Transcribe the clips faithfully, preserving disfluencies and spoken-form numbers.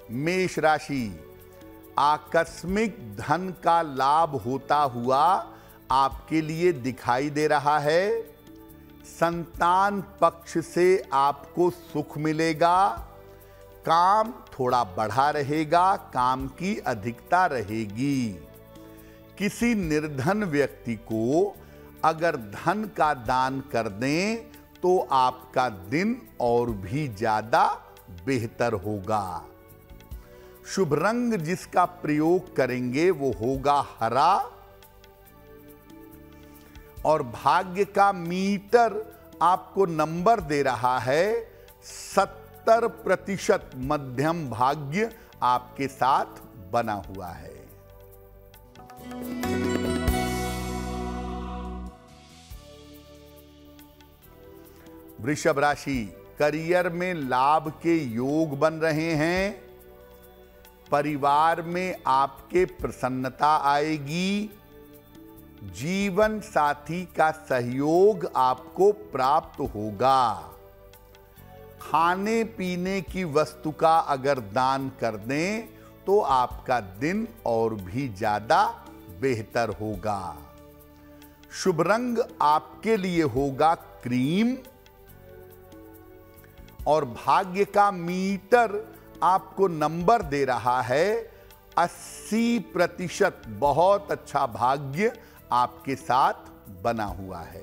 मेष राशि, आकस्मिक धन का लाभ होता हुआ आपके लिए दिखाई दे रहा है। संतान पक्ष से आपको सुख मिलेगा। काम थोड़ा बढ़ा रहेगा, काम की अधिकता रहेगी। किसी निर्धन व्यक्ति को अगर धन का दान कर दें तो आपका दिन और भी ज्यादा बेहतर होगा। शुभ रंग जिसका प्रयोग करेंगे वो होगा हरा। और भाग्य का मीटर आपको नंबर दे रहा है सत्तर प्रतिशत मध्यम भाग्य आपके साथ बना हुआ है। वृषभ राशि, करियर में लाभ के योग बन रहे हैं। परिवार में आपके प्रसन्नता आएगी। जीवन साथी का सहयोग आपको प्राप्त होगा। खाने पीने की वस्तु का अगर दान कर दें तो आपका दिन और भी ज्यादा बेहतर होगा। शुभ रंग आपके लिए होगा क्रीम। और भाग्य का मीटर आपको नंबर दे रहा है अस्सी प्रतिशत। बहुत अच्छा भाग्य आपके साथ बना हुआ है।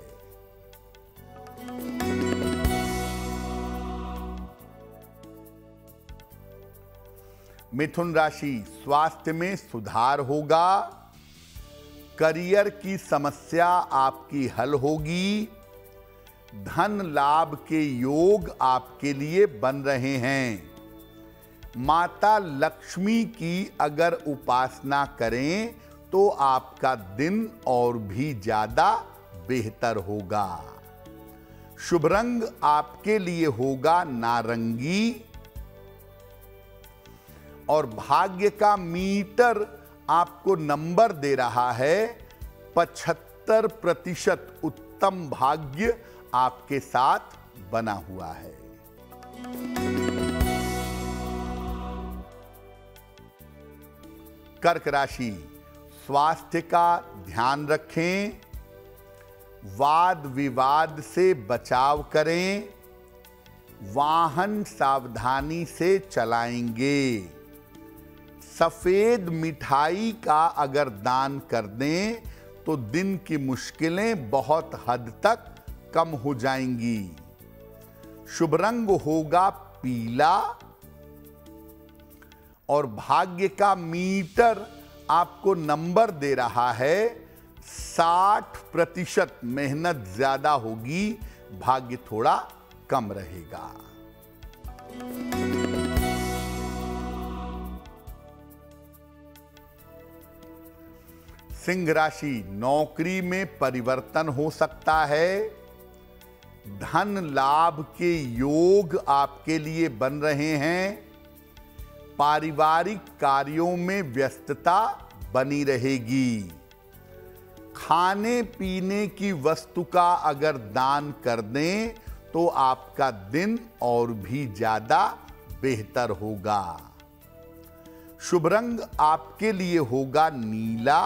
मिथुन राशि, स्वास्थ्य में सुधार होगा। करियर की समस्या आपकी हल होगी। धन लाभ के योग आपके लिए बन रहे हैं। माता लक्ष्मी की अगर उपासना करें तो आपका दिन और भी ज्यादा बेहतर होगा। शुभ रंग आपके लिए होगा नारंगी। और भाग्य का मीटर आपको नंबर दे रहा है पचहत्तर प्रतिशत। उत्तम भाग्य आपके साथ बना हुआ है। कर्क राशि, स्वास्थ्य का ध्यान रखें। वाद विवाद से बचाव करें। वाहन सावधानी से चलाएंगे। सफेद मिठाई का अगर दान कर दें तो दिन की मुश्किलें बहुत हद तक कम हो जाएंगी। शुभ रंग होगा पीला। और भाग्य का मीटर आपको नंबर दे रहा है साठ प्रतिशत। मेहनत ज्यादा होगी, भाग्य थोड़ा कम रहेगा। सिंह राशि, नौकरी में परिवर्तन हो सकता है। धन लाभ के योग आपके लिए बन रहे हैं। पारिवारिक कार्यों में व्यस्तता बनी रहेगी। खाने पीने की वस्तु का अगर दान कर दें तो आपका दिन और भी ज्यादा बेहतर होगा। शुभ रंग आपके लिए होगा नीला।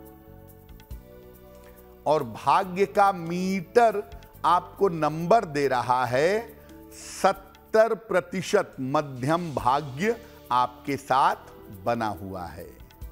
और भाग्य का मीटर आपको नंबर दे रहा है सत्तर प्रतिशत। मध्यम भाग्य आपके साथ बना हुआ है।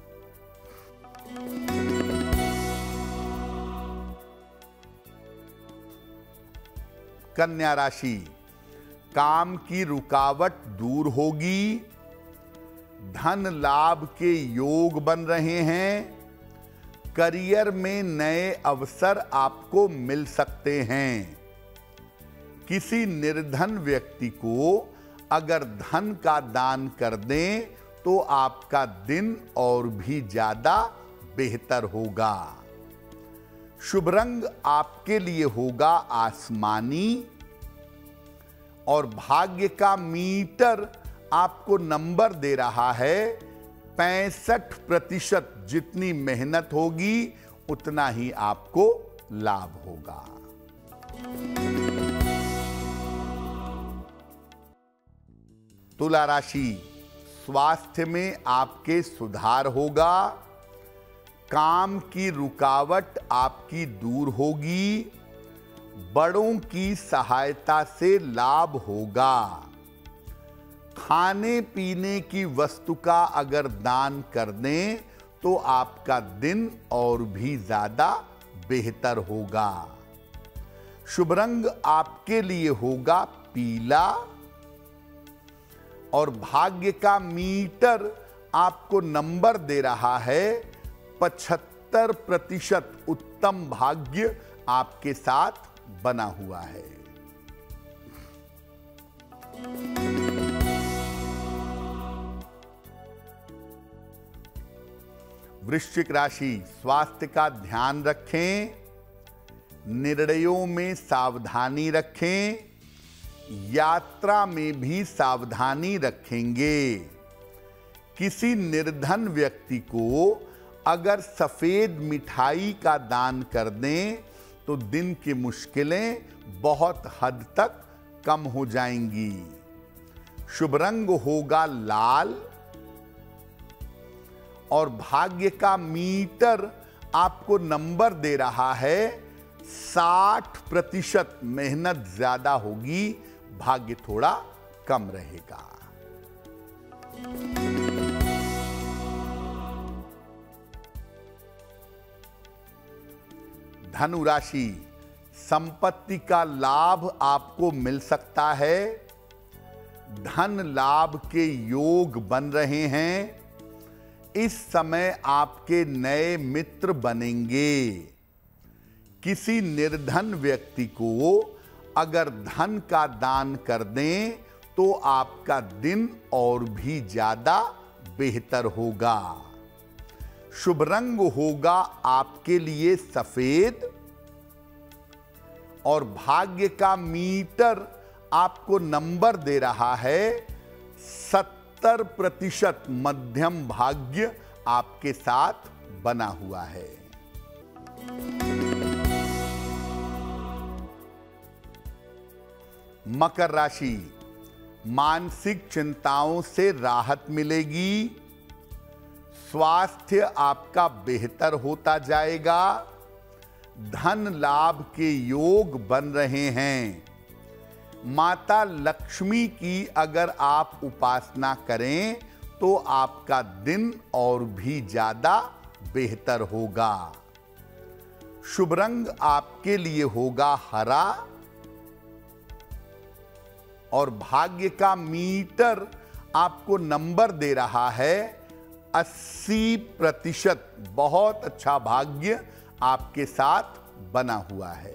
कन्या राशि, काम की रुकावट दूर होगी। धन लाभ के योग बन रहे हैं। करियर में नए अवसर आपको मिल सकते हैं। किसी निर्धन व्यक्ति को अगर धन का दान कर दें तो आपका दिन और भी ज्यादा बेहतर होगा। शुभ रंग आपके लिए होगा आसमानी। और भाग्य का मीटर आपको नंबर दे रहा है पैंसठ प्रतिशत। जितनी मेहनत होगी उतना ही आपको लाभ होगा। तुला राशि, स्वास्थ्य में आपके सुधार होगा। काम की रुकावट आपकी दूर होगी। बड़ों की सहायता से लाभ होगा। खाने पीने की वस्तु का अगर दान कर दें तो आपका दिन और भी ज्यादा बेहतर होगा। शुभ रंग आपके लिए होगा पीला और भाग्य का मीटर आपको नंबर दे रहा है पचहत्तर प्रतिशत। उत्तम भाग्य आपके साथ बना हुआ है। वृश्चिक राशि, स्वास्थ्य का ध्यान रखें। निर्णयों में सावधानी रखें। यात्रा में भी सावधानी रखेंगे। किसी निर्धन व्यक्ति को अगर सफेद मिठाई का दान कर दें तो दिन की मुश्किलें बहुत हद तक कम हो जाएंगी। शुभ रंग होगा लाल और भाग्य का मीटर आपको नंबर दे रहा है साठ प्रतिशत। मेहनत ज्यादा होगी, भाग्य थोड़ा कम रहेगा। धनु राशि, संपत्ति का लाभ आपको मिल सकता है। धन लाभ के योग बन रहे हैं। इस समय आपके नए मित्र बनेंगे। किसी निर्धन व्यक्ति को अगर धन का दान कर दें तो आपका दिन और भी ज्यादा बेहतर होगा। शुभ रंग होगा आपके लिए सफेद और भाग्य का मीटर आपको नंबर दे रहा है सत्तर प्रतिशत। मध्यम भाग्य आपके साथ बना हुआ है। मकर राशि, मानसिक चिंताओं से राहत मिलेगी। स्वास्थ्य आपका बेहतर होता जाएगा। धन लाभ के योग बन रहे हैं। माता लक्ष्मी की अगर आप उपासना करें तो आपका दिन और भी ज्यादा बेहतर होगा। शुभ रंग आपके लिए होगा हरा और भाग्य का मीटर आपको नंबर दे रहा है अस्सी प्रतिशत। बहुत अच्छा भाग्य आपके साथ बना हुआ है।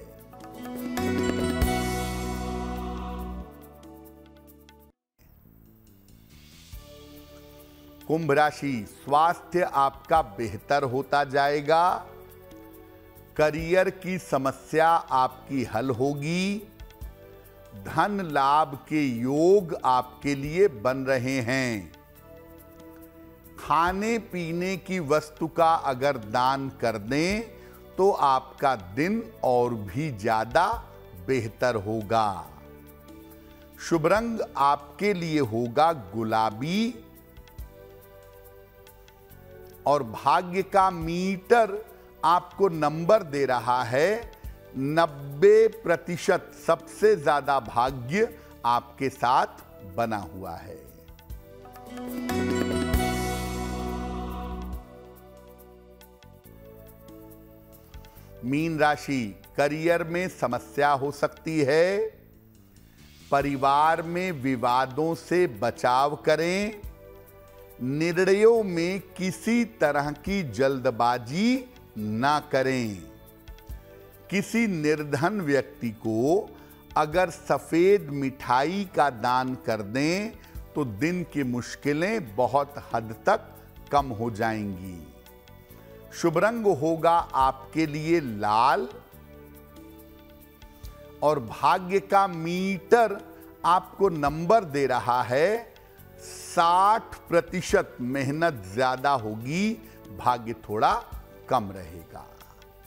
कुंभ राशि, स्वास्थ्य आपका बेहतर होता जाएगा। करियर की समस्या आपकी हल होगी। धन लाभ के योग आपके लिए बन रहे हैं। खाने पीने की वस्तु का अगर दान कर दें तो आपका दिन और भी ज्यादा बेहतर होगा। शुभ रंग आपके लिए होगा गुलाबी और भाग्य का मीटर आपको नंबर दे रहा है नब्बे प्रतिशत। सबसे ज्यादा भाग्य आपके साथ बना हुआ है। मीन राशि, करियर में समस्या हो सकती है। परिवार में विवादों से बचाव करें। निर्णयों में किसी तरह की जल्दबाजी ना करें। किसी निर्धन व्यक्ति को अगर सफेद मिठाई का दान कर दें तो दिन की मुश्किलें बहुत हद तक कम हो जाएंगी। शुभ रंग होगा आपके लिए लाल और भाग्य का मीटर आपको नंबर दे रहा है साठ प्रतिशत। मेहनत ज्यादा होगी, भाग्य थोड़ा कम रहेगा।